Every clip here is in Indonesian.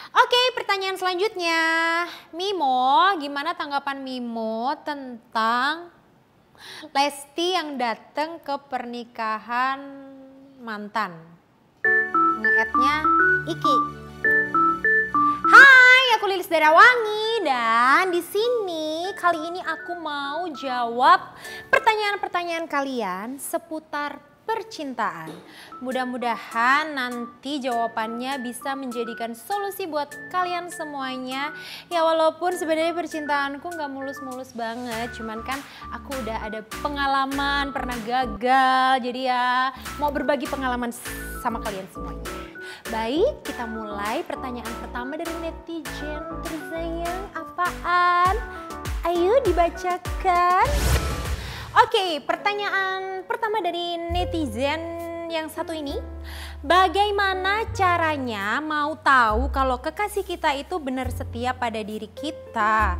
Oke, pertanyaan selanjutnya. Mimo, gimana tanggapan Mimo tentang Lesti yang datang ke pernikahan mantan? Nge-add-nya Iki. Hai, aku Lilis Darawangi dan di sini kali ini aku mau jawab pertanyaan-pertanyaan kalian seputar percintaan. Mudah-mudahan nanti jawabannya bisa menjadikan solusi buat kalian semuanya. Ya walaupun sebenarnya percintaanku nggak mulus-mulus banget, cuman kan aku udah ada pengalaman, pernah gagal. Jadi ya mau berbagi pengalaman sama kalian semuanya. Baik, kita mulai pertanyaan pertama dari netizen tersayang. Apaan? Ayo dibacakan. Oke, pertanyaan pertama dari netizen yang satu ini. Bagaimana caranya mau tahu kalau kekasih kita itu benar setia pada diri kita?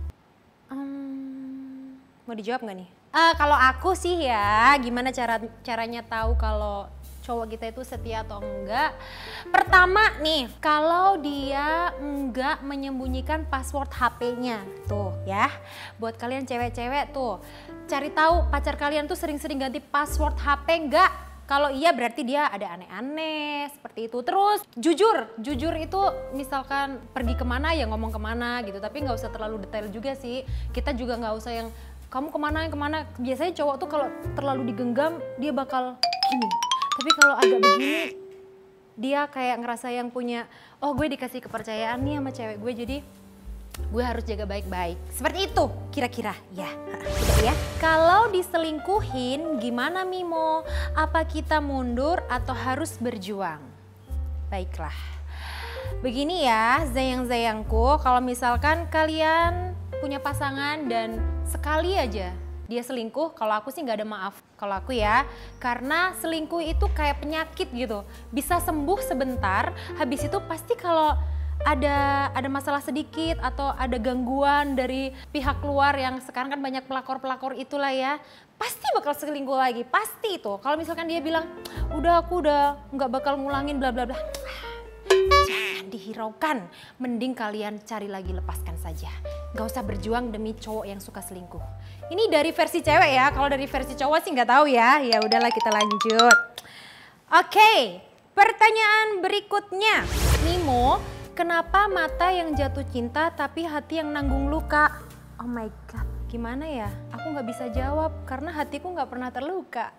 Mau dijawab nggak nih? Kalau aku sih ya, gimana caranya tahu kalau cowok kita itu setia atau enggak? Pertama nih, kalau dia enggak menyembunyikan password HP-nya. Tuh ya, buat kalian cewek-cewek tuh, cari tahu pacar kalian tuh sering-sering ganti password HP enggak? Kalau iya berarti dia ada aneh-aneh seperti itu. Terus jujur itu misalkan pergi kemana ya ngomong kemana gitu. Tapi nggak usah terlalu detail juga sih. Kita juga nggak usah yang kamu kemana. Biasanya cowok tuh kalau terlalu digenggam dia bakal gini. Tapi kalau agak begini dia kayak ngerasa yang punya, oh gue dikasih kepercayaan nih sama cewek gue jadi gue harus jaga baik-baik. Seperti itu kira-kira ya. Udah ya. Kalau diselingkuhin gimana Mimo? Apa kita mundur atau harus berjuang? Baiklah. Begini ya zayang-zayangku, kalau misalkan kalian punya pasangan dan sekali aja dia selingkuh, kalau aku sih nggak ada maaf. Kalau aku ya, karena selingkuh itu kayak penyakit gitu. Bisa sembuh sebentar, habis itu pasti kalau ada masalah sedikit atau ada gangguan dari pihak luar yang sekarang kan banyak pelakor-pelakor itulah ya, pasti bakal selingkuh lagi, pasti itu. Kalau misalkan dia bilang, aku udah nggak bakal ngulangin bla bla bla, jangan dihiraukan, mending kalian cari lagi, lepaskan saja. Gak usah berjuang demi cowok yang suka selingkuh. Ini dari versi cewek ya, kalau dari versi cowok sih nggak tahu ya. Ya udahlah kita lanjut. Oke, pertanyaan berikutnya. Mimo, kenapa mata yang jatuh cinta tapi hati yang nanggung luka? Oh my god, gimana ya? Aku nggak bisa jawab karena hatiku nggak pernah terluka.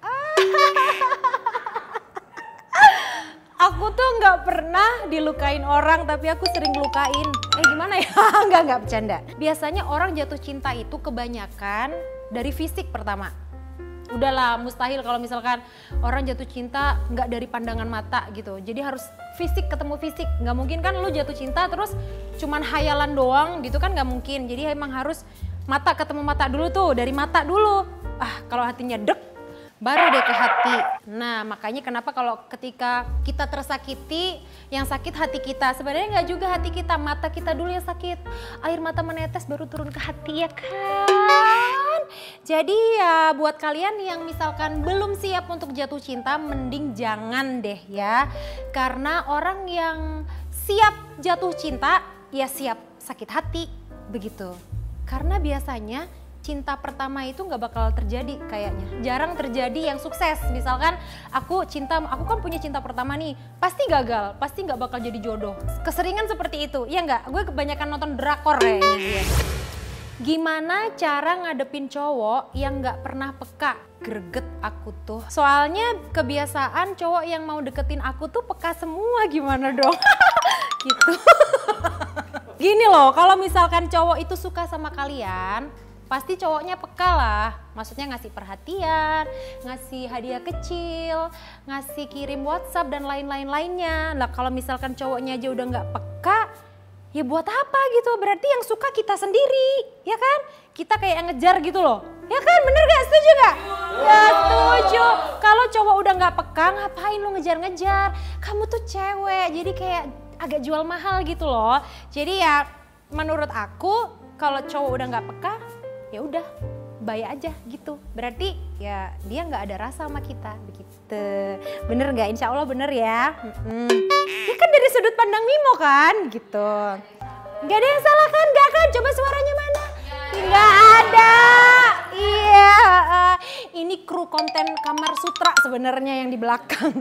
Aku tuh nggak pernah dilukain orang, tapi aku sering lukain. Gimana ya? Nggak bercanda. Biasanya orang jatuh cinta itu kebanyakan dari fisik pertama. Udahlah mustahil kalau misalkan orang jatuh cinta nggak dari pandangan mata gitu. Jadi harus fisik ketemu fisik. Nggak mungkin kan lu jatuh cinta terus cuman hayalan doang gitu kan nggak mungkin. Jadi emang harus mata ketemu mata dulu tuh, dari mata dulu. Kalau hatinya dek, baru deh ke hati. Nah makanya kenapa kalau ketika kita tersakiti, yang sakit hati kita. Sebenarnya nggak juga hati kita, mata kita dulu yang sakit. Air mata menetes baru turun ke hati ya kan. Jadi ya buat kalian yang misalkan belum siap untuk jatuh cinta, mending jangan deh ya. Karena orang yang siap jatuh cinta, ya siap sakit hati begitu. Karena biasanya cinta pertama itu nggak bakal terjadi kayaknya. Jarang terjadi yang sukses. Misalkan aku kan punya cinta pertama nih, pasti gagal, pasti nggak bakal jadi jodoh. Keseringan seperti itu, ya nggak? Gue kebanyakan nonton drakor kayaknya. Gimana cara ngadepin cowok yang nggak pernah peka? Greget aku tuh. Soalnya kebiasaan cowok yang mau deketin aku tuh peka semua, gimana dong? Gitu. Gini loh, kalau misalkan cowok itu suka sama kalian, pasti cowoknya peka lah, maksudnya ngasih perhatian, ngasih hadiah kecil, ngasih kirim WhatsApp dan lain-lainnya. Nah kalau misalkan cowoknya aja udah nggak peka, ya buat apa gitu? Berarti yang suka kita sendiri, ya kan? Kita kayak ngejar gitu loh, ya kan? Bener gak? Setuju gak? Ya setuju. Kalau cowok udah nggak peka, ngapain lu ngejar-ngejar? Kamu tuh cewek, jadi kayak agak jual mahal gitu loh. Jadi ya menurut aku kalau cowok udah nggak peka, ya udah bye aja gitu. Berarti ya dia nggak ada rasa sama kita begitu. Bener nggak? Insya Allah bener ya. Ya kan dari sudut pandang Mimo kan gitu. Nggak ada yang salah kan? Nggak kan? Coba suaranya mana? Nggak ada. Iya. Ini kru konten Kamar Sutra sebenarnya yang di belakang.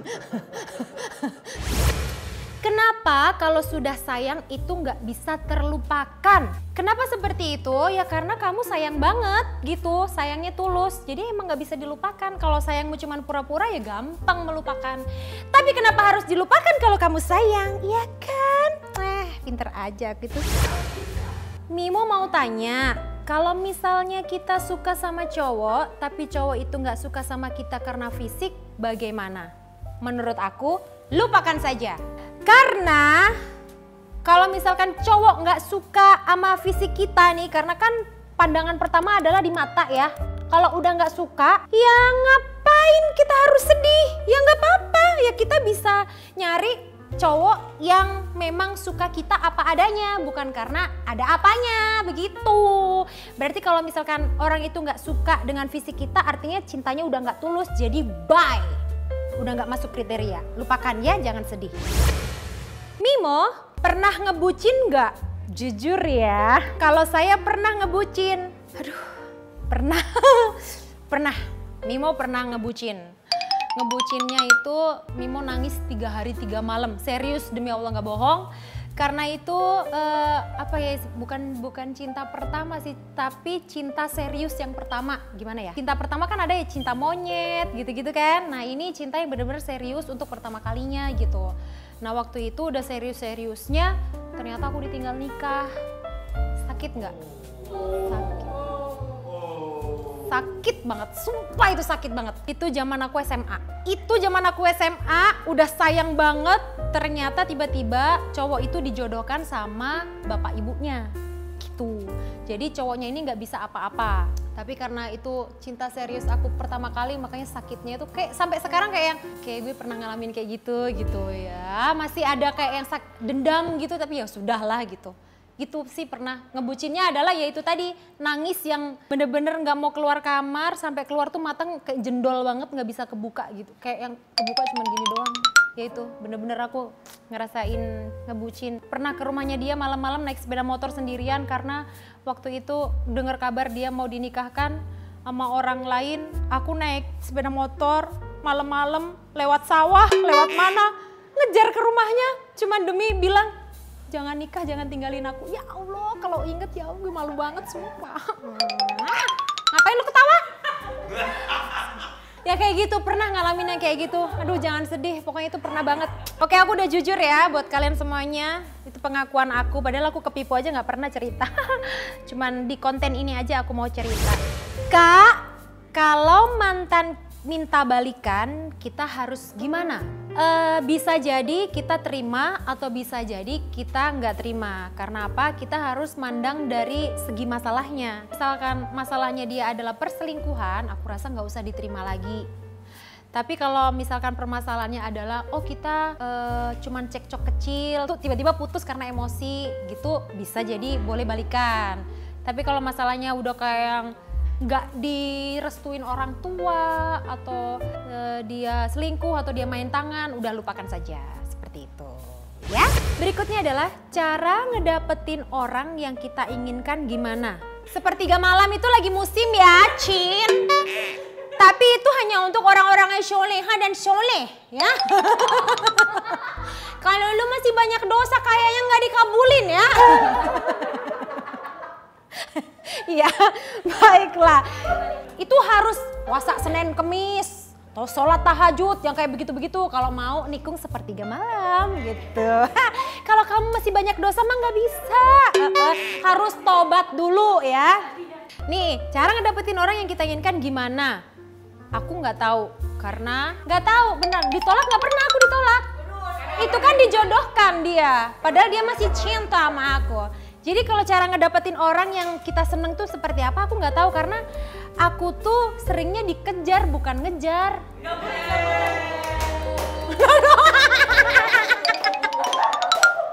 Kenapa kalau sudah sayang itu nggak bisa terlupakan? Kenapa seperti itu? Ya karena kamu sayang banget gitu, sayangnya tulus. Jadi emang nggak bisa dilupakan. Kalau sayangmu cuma pura-pura ya gampang melupakan. Tapi kenapa harus dilupakan kalau kamu sayang? Iya kan? Pinter aja gitu. Mimo mau tanya, kalau misalnya kita suka sama cowok, tapi cowok itu nggak suka sama kita karena fisik, bagaimana? Menurut aku, lupakan saja. Karena kalau misalkan cowok nggak suka sama fisik kita nih, karena kan pandangan pertama adalah di mata ya. Kalau udah nggak suka, ya ngapain kita harus sedih? Ya nggak apa-apa, ya kita bisa nyari cowok yang memang suka kita apa adanya, bukan karena ada apanya, begitu. Berarti kalau misalkan orang itu nggak suka dengan fisik kita, artinya cintanya udah nggak tulus, jadi bye. Udah nggak masuk kriteria, lupakan ya, jangan sedih. Mimo, pernah ngebucin nggak? Jujur ya, kalau saya pernah ngebucin. Aduh, pernah. Pernah, Mimo pernah ngebucin. Ngebucinnya itu Mimo nangis 3 hari 3 malam. Serius, demi Allah nggak bohong. Karena itu apa ya, bukan cinta pertama sih, tapi cinta serius yang pertama. Gimana ya? Cinta pertama kan ada ya cinta monyet gitu-gitu kan. Nah ini cinta yang benar-benar serius untuk pertama kalinya gitu. Nah waktu itu udah serius-seriusnya, ternyata aku ditinggal nikah. Sakit nggak? Sakit. Sakit banget, sumpah itu sakit banget. Itu zaman aku SMA. Udah sayang banget. Ternyata tiba-tiba cowok itu dijodohkan sama bapak ibunya. Gitu. Jadi cowoknya ini nggak bisa apa-apa. Tapi karena itu cinta serius aku pertama kali, makanya sakitnya itu kayak sampai sekarang kayak gue pernah ngalamin kayak gitu ya. Masih ada kayak yang dendam gitu, tapi ya sudahlah gitu. Gitu sih pernah. Ngebucinnya adalah yaitu tadi, nangis yang bener-bener nggak mau keluar kamar, sampai keluar tuh mata kayak jendol banget, nggak bisa kebuka gitu. Kayak yang kebuka cuma gini doang. Ya itu bener-bener aku ngerasain ngebucin. Pernah ke rumahnya dia malam-malam naik sepeda motor sendirian karena waktu itu dengar kabar dia mau dinikahkan sama orang lain. Aku naik sepeda motor malam-malam lewat sawah, lewat mana, ngejar ke rumahnya cuma demi bilang jangan nikah, jangan tinggalin aku. Ya Allah, kalau inget ya Allah, gue malu banget sumpah. Ngapain lu ketawa? Ya kayak gitu, pernah ngalamin yang kayak gitu. Aduh jangan sedih, pokoknya itu pernah banget. Oke, aku udah jujur ya buat kalian semuanya. Itu pengakuan aku, padahal aku ketipu aja gak pernah cerita. Cuman di konten ini aja aku mau cerita. Kak, kalau mantan minta balikan, kita harus gimana? Bisa jadi kita terima atau bisa jadi kita nggak terima. Karena apa? Kita harus mandang dari segi masalahnya. Misalkan masalahnya dia adalah perselingkuhan, aku rasa nggak usah diterima lagi. Tapi kalau misalkan permasalahannya adalah kita cuman cekcok kecil, tuh tiba-tiba putus karena emosi gitu, bisa jadi boleh balikan. Tapi kalau masalahnya udah kayak yang nggak direstuin orang tua atau dia selingkuh atau dia main tangan, udah lupakan saja, seperti itu ya. Berikutnya adalah cara ngedapetin orang yang kita inginkan gimana. Sepertiga malam itu lagi musim ya, Cin. Tapi itu hanya untuk orang-orang yang soleha dan soleh ya. Kalau lu masih banyak dosa kayaknya nggak dikabulin ya. Iya, baiklah. Itu harus puasa Senin Kemis atau sholat tahajud yang kayak begitu-begitu. Kalau mau nikung sepertiga malam gitu. Kalau kamu masih banyak dosa mah nggak bisa. Harus tobat dulu ya. Nih, cara ngedapetin orang yang kita inginkan gimana? Aku nggak tahu, karena nggak tahu benar. Ditolak nggak pernah aku ditolak. Itu kan dijodohkan dia, padahal dia masih cinta sama aku. Jadi kalau cara ngedapetin orang yang kita seneng tuh seperti apa aku nggak tahu, karena aku tuh seringnya dikejar bukan ngejar.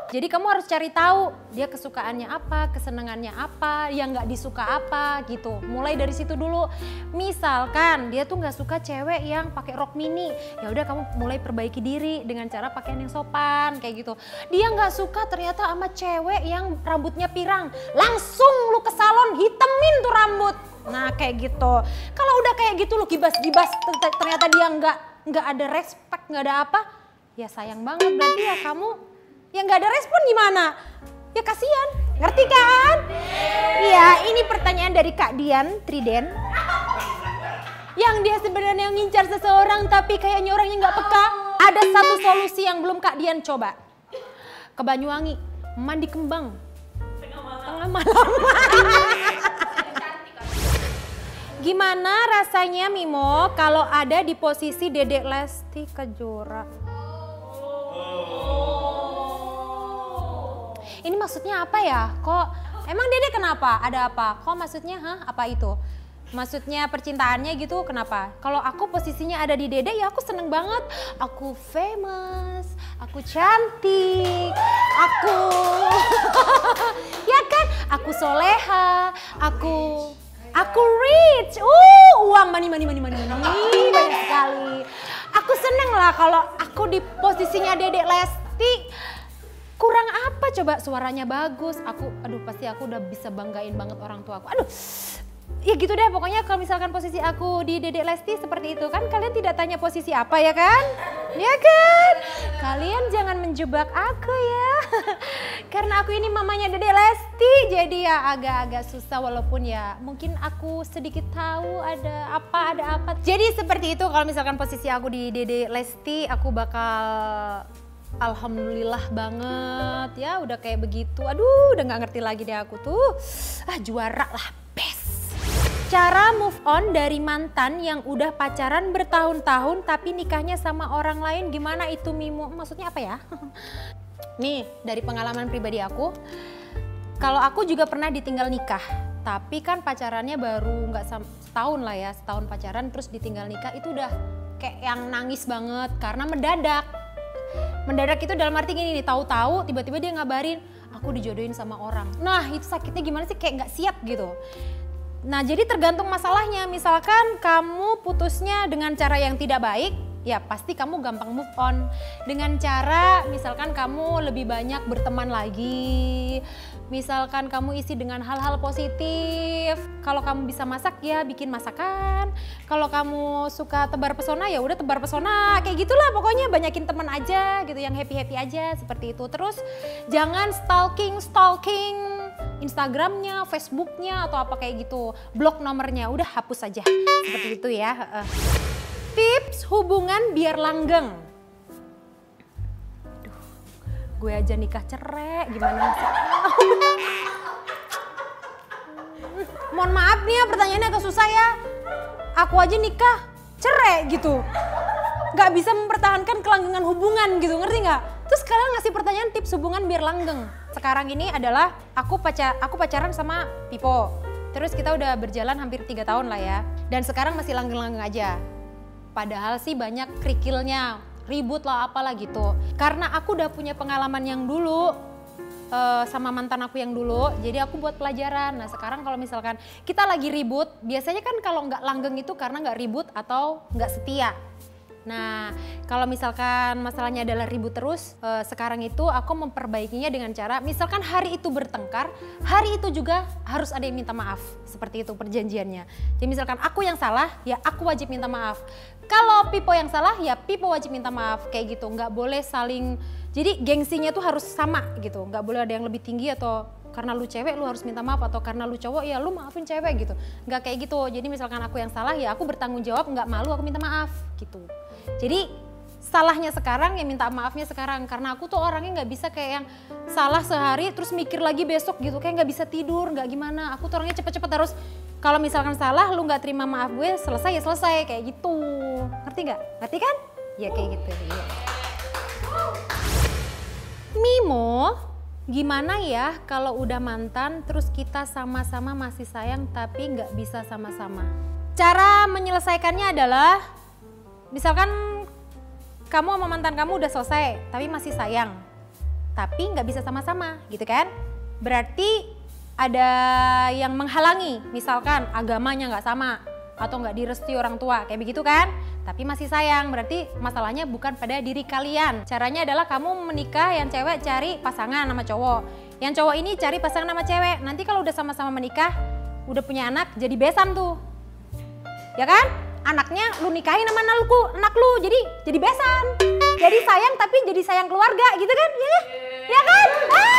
Jadi kamu harus cari tahu dia kesukaannya apa, kesenangannya apa, yang nggak disuka apa gitu. Mulai dari situ dulu. Misalkan dia tuh nggak suka cewek yang pakai rok mini, ya udah kamu mulai perbaiki diri dengan cara pakaian yang sopan kayak gitu. Dia nggak suka ternyata sama cewek yang rambutnya pirang, langsung lu ke salon hitemin tuh rambut. Nah kayak gitu. Kalau udah kayak gitu lu gibas-gibas ternyata dia nggak ada respect, nggak ada apa, ya sayang banget berarti ya kamu. Yang nggak ada respon gimana? Ya kasihan, ngerti kan? Iya, ini pertanyaan dari Kak Dian Triden. Yang dia sebenarnya ngincar seseorang tapi kayaknya orangnya nggak peka. Ada satu solusi yang belum Kak Dian coba. Ke Banyuwangi, mandi kembang. Tengah malam. Gimana rasanya Mimo kalau ada di posisi Dedek Lesti Kejora? Ini maksudnya apa ya? Kok emang Dede kenapa? Ada apa? Kok maksudnya apa itu? Maksudnya percintaannya gitu kenapa? Kalau aku posisinya ada di Dede ya aku seneng banget. Aku famous, aku cantik, aku ya kan? Aku soleha, aku rich. Uang money banyak sekali. Aku seneng lah kalau aku di posisinya Dedek Lesti. Kurang apa coba, suaranya bagus, pasti aku udah bisa banggain banget orang tua aku. Ya gitu deh pokoknya kalau misalkan posisi aku di Dedek Lesti seperti itu kan kalian tidak tanya posisi apa ya kan? Ya kan? Kalian jangan menjebak aku ya. Karena aku ini mamanya Dedek Lesti jadi ya agak-agak susah walaupun ya mungkin aku sedikit tahu ada apa. Jadi seperti itu kalau misalkan posisi aku di Dedek Lesti aku bakal alhamdulillah banget ya udah kayak begitu. Aduh udah gak ngerti lagi deh aku tuh. Juara lah, best. Cara move on dari mantan yang udah pacaran bertahun-tahun tapi nikahnya sama orang lain gimana itu Mimo? Maksudnya apa ya? Nih dari pengalaman pribadi aku. Kalau aku juga pernah ditinggal nikah. Tapi kan pacarannya baru setahun lah ya. Setahun pacaran terus ditinggal nikah itu udah kayak yang nangis banget karena mendadak. Mendadak itu dalam arti gini nih, tahu-tahu tiba-tiba dia ngabarin aku dijodohin sama orang. Nah itu sakitnya gimana sih, kayak nggak siap gitu. Nah jadi tergantung masalahnya, misalkan kamu putusnya dengan cara yang tidak baik, ya pasti kamu gampang move on. Dengan cara misalkan kamu lebih banyak berteman lagi, misalkan kamu isi dengan hal-hal positif. Kalau kamu bisa masak ya bikin masakan. Kalau kamu suka tebar pesona ya udah tebar pesona. Kayak gitulah pokoknya banyakin teman aja gitu yang happy-happy aja seperti itu. Terus jangan stalking Instagramnya, Facebooknya atau apa kayak gitu. Blok nomornya udah hapus aja seperti itu ya. Tips hubungan biar langgeng. Gue aja nikah cerai gimana sih? Mohon maaf nih ya pertanyaannya agak susah ya. Aku aja nikah cerai gitu. Gak bisa mempertahankan kelanggengan hubungan gitu, ngerti gak? Terus kalian ngasih pertanyaan tips hubungan biar langgeng. Sekarang ini adalah aku pacaran sama Pipo. Terus kita udah berjalan hampir 3 tahun lah ya. Dan sekarang masih langgeng-langgeng aja. Padahal sih banyak kerikilnya, ribut lah apalah gitu. Karena aku udah punya pengalaman yang dulu sama mantan aku yang dulu, jadi aku buat pelajaran. Nah sekarang kalau misalkan kita lagi ribut, biasanya kan kalau nggak langgeng itu karena nggak ribut atau nggak setia. Nah kalau misalkan masalahnya adalah ribut terus, sekarang itu aku memperbaikinya dengan cara, misalkan hari itu bertengkar, hari itu juga harus ada yang minta maaf. Seperti itu perjanjiannya. Jadi misalkan aku yang salah, ya aku wajib minta maaf. Kalau Pipo yang salah, ya Pipo wajib minta maaf. Kayak gitu, nggak boleh saling, jadi gengsinya tuh harus sama gitu. Nggak boleh ada yang lebih tinggi atau karena lu cewek lu harus minta maaf, atau karena lu cowok ya lu maafin cewek gitu. Nggak kayak gitu. Jadi misalkan aku yang salah ya aku bertanggung jawab, nggak malu aku minta maaf gitu. Jadi salahnya sekarang ya minta maafnya sekarang, karena aku tuh orangnya nggak bisa kayak yang salah sehari terus mikir lagi besok gitu, kayak nggak bisa tidur, nggak gimana. Aku tuh orangnya cepet-cepet harus, kalau misalkan salah lu nggak terima maaf gue, selesai ya selesai kayak gitu. Ngerti nggak? Ngerti kan? Ya kayak gitu. Ya. Mimo, gimana ya kalau udah mantan terus kita sama-sama masih sayang tapi nggak bisa sama-sama? Cara menyelesaikannya adalah, misalkan kamu sama mantan kamu udah selesai tapi masih sayang. tapi nggak bisa sama-sama gitu kan. Berarti ada yang menghalangi, misalkan agamanya nggak sama atau nggak direstui orang tua, kayak begitu kan. Tapi masih sayang, berarti masalahnya bukan pada diri kalian. Caranya adalah kamu menikah, yang cewek cari pasangan sama cowok, yang cowok ini cari pasangan sama cewek. Nanti kalau udah sama-sama menikah, udah punya anak, jadi besan tuh. Ya kan? Anaknya lu nikahin sama anak lu, jadi besan. Jadi sayang tapi jadi sayang keluarga gitu kan? Ya kan?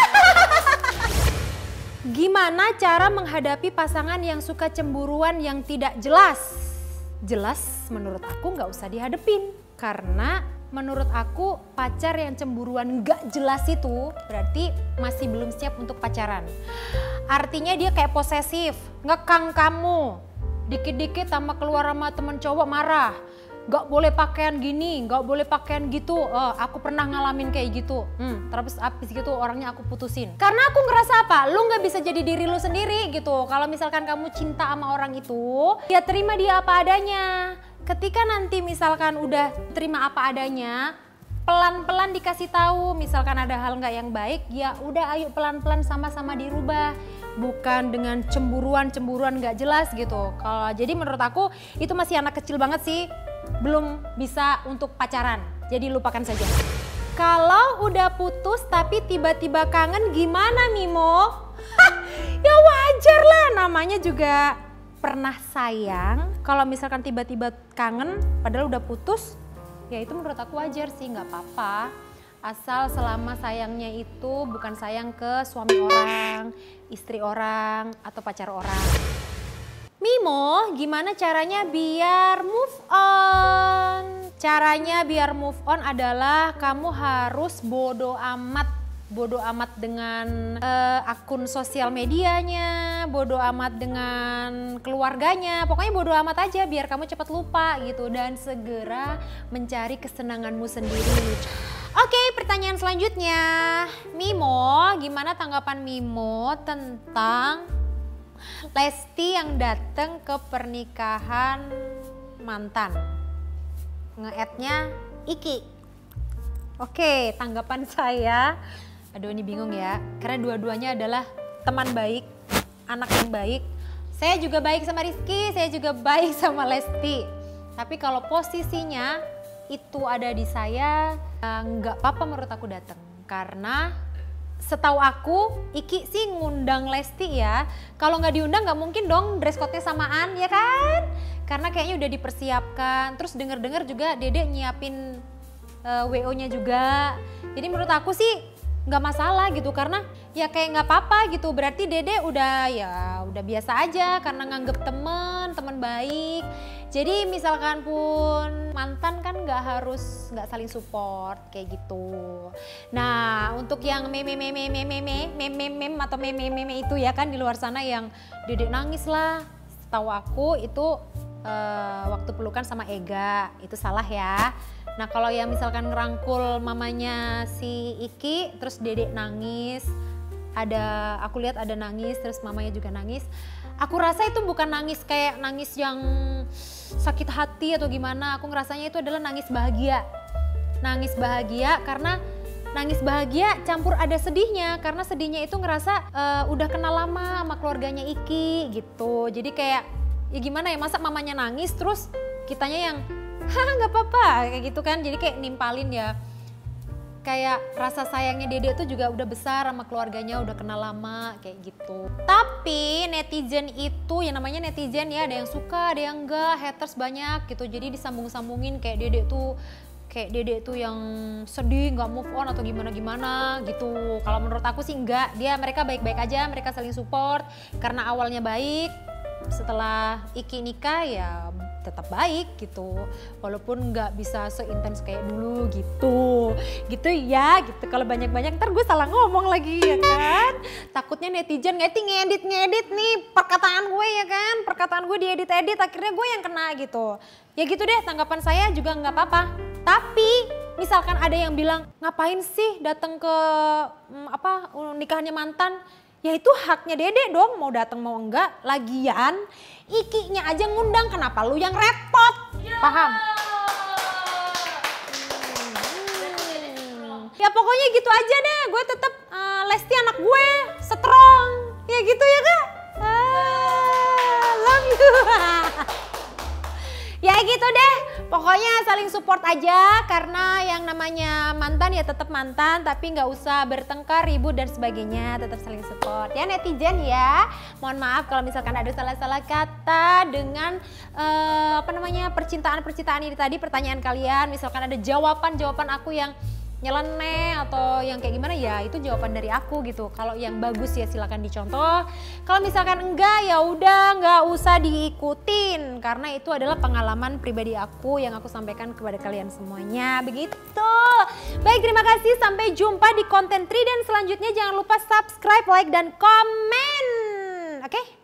Gimana cara menghadapi pasangan yang suka cemburuan yang tidak jelas? Jelas menurut aku nggak usah dihadepin. Karena menurut aku pacar yang cemburuan nggak jelas itu berarti masih belum siap untuk pacaran. Artinya dia kayak posesif, ngekang kamu. Dikit-dikit sama keluar sama temen cowok marah. Gak boleh pakaian gini, gak boleh pakaian gitu. Aku pernah ngalamin kayak gitu. Terus abis gitu orangnya aku putusin. Karena aku ngerasa apa? Lu gak bisa jadi diri lu sendiri gitu. Kalau misalkan kamu cinta sama orang itu, ya terima dia apa adanya. Ketika nanti misalkan udah terima apa adanya, pelan-pelan dikasih tahu. Misalkan ada hal gak yang baik, ya udah ayo pelan-pelan sama-sama dirubah. Bukan dengan cemburuan gak jelas gitu. Jadi menurut aku itu masih anak kecil banget sih. Belum bisa untuk pacaran, jadi lupakan saja. Kalau udah putus tapi tiba-tiba kangen gimana Mimo? Ya wajar lah, namanya juga pernah sayang. Kalau misalkan tiba-tiba kangen padahal udah putus, ya itu menurut aku wajar sih, nggak apa-apa. Asal selama sayangnya itu bukan sayang ke suami orang, istri orang, atau pacar orang. Mimo, gimana caranya biar move on? Caranya biar move on adalah kamu harus bodo amat dengan akun sosial medianya, bodo amat dengan keluarganya. Pokoknya bodo amat aja biar kamu cepat lupa gitu dan segera mencari kesenanganmu sendiri. Oke, pertanyaan selanjutnya. Mimo, gimana tanggapan Mimo tentang Lesti yang datang ke pernikahan mantan? Nge-add-nya Iki. Oke, tanggapan saya, aduh ini bingung ya, karena dua-duanya adalah teman baik, anak yang baik. Saya juga baik sama Rizky, saya juga baik sama Lesti. Tapi kalau posisinya itu ada di saya, nggak apa-apa menurut aku datang. Karena setahu aku, Iki sih ngundang Lesti ya. Kalau nggak diundang nggak mungkin dong dress code-nya samaan ya kan? Karena kayaknya udah dipersiapkan. Terus denger-dengar juga Dedek nyiapin WO-nya juga. Jadi menurut aku sih nggak masalah gitu. Karena ya kayak nggak apa-apa gitu. Berarti Dedek udah biasa aja karena nganggep temen baik. Jadi misalkan pun mantan kan nggak saling support kayak gitu. Nah untuk yang meme atau meme itu ya kan di luar sana yang Dedek nangis lah. Setahu aku itu waktu pelukan sama Ega, itu salah ya. Nah kalau yang misalkan ngerangkul mamanya si Iki terus Dedek nangis, aku lihat ada nangis terus mamanya juga nangis. Aku rasa itu bukan nangis kayak nangis yang sakit hati atau gimana. Aku ngerasanya itu adalah nangis bahagia. Nangis bahagia karena nangis bahagia campur ada sedihnya. Karena sedihnya itu ngerasa udah kenal lama sama keluarganya Iki gitu. Jadi kayak ya gimana ya, masa mamanya nangis terus kitanya yang nggak apa-apa kayak gitu kan. Jadi kayak nimpalin ya. Kayak rasa sayangnya Dedek tuh juga udah besar sama keluarganya, udah kenal lama kayak gitu. Tapi netizen itu, ya namanya netizen ya, ada yang suka, ada yang enggak, haters banyak gitu. Jadi disambung-sambungin kayak Dedek tuh yang sedih, nggak move on atau gimana-gimana gitu. Kalau menurut aku sih enggak, mereka baik-baik aja, mereka saling support karena awalnya baik. Setelah Iki nikah ya tetap baik gitu, walaupun nggak bisa seintens kayak dulu gitu ya gitu. Kalau banyak-banyak ntar gue salah ngomong lagi ya kan, takutnya netizen ngedit nih perkataan gue ya kan, perkataan gue diedit akhirnya gue yang kena gitu. Ya gitu deh, tanggapan saya juga nggak apa-apa. Tapi misalkan ada yang bilang ngapain sih datang ke nikahannya mantan, ya itu haknya Dedek dong mau datang mau enggak. Lagian Ikinya aja ngundang, kenapa lu yang repot? Paham? Ya pokoknya gitu aja deh, gue tetap Lesti anak gue, strong. Ya gitu ya Kak. Love you. Ya gitu deh, pokoknya saling support aja karena yang namanya mantan ya tetap mantan, tapi nggak usah bertengkar, ribut dan sebagainya, tetap saling support ya netizen ya. Mohon maaf kalau misalkan ada salah-salah kata dengan percintaan ini tadi, pertanyaan kalian, misalkan ada jawaban aku yang nyeleneh atau yang kayak gimana ya itu jawaban dari aku gitu. Kalau yang bagus ya silakan dicontoh. Kalau misalkan enggak ya udah nggak usah diikutin karena itu adalah pengalaman pribadi aku yang aku sampaikan kepada kalian semuanya. Begitu. Baik, terima kasih, sampai jumpa di konten Trident selanjutnya. Jangan lupa subscribe, like dan komen. Oke?